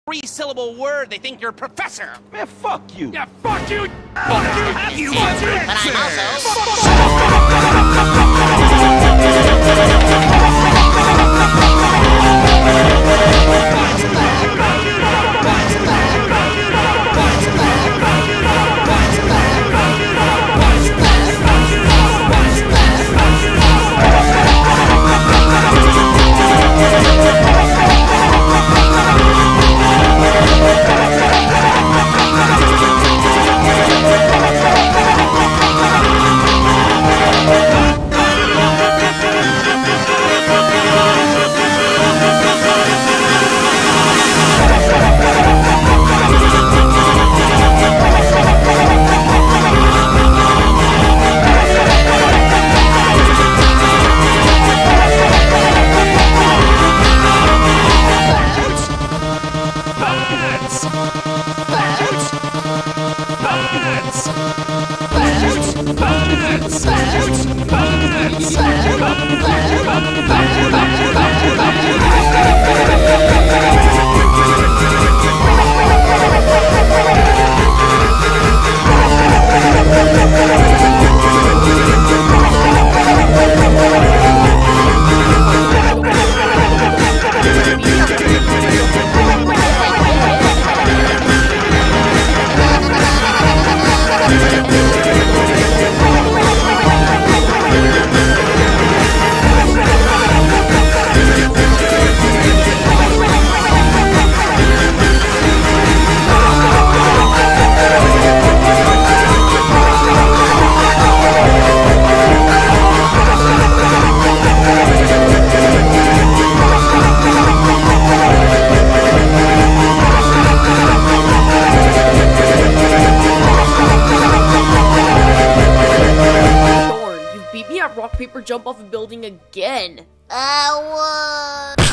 3-syllable word, they think you're a professor. Man, fuck you. Yeah, fuck you. Fuck you, But I'm Rock, paper, jump off a building again. What?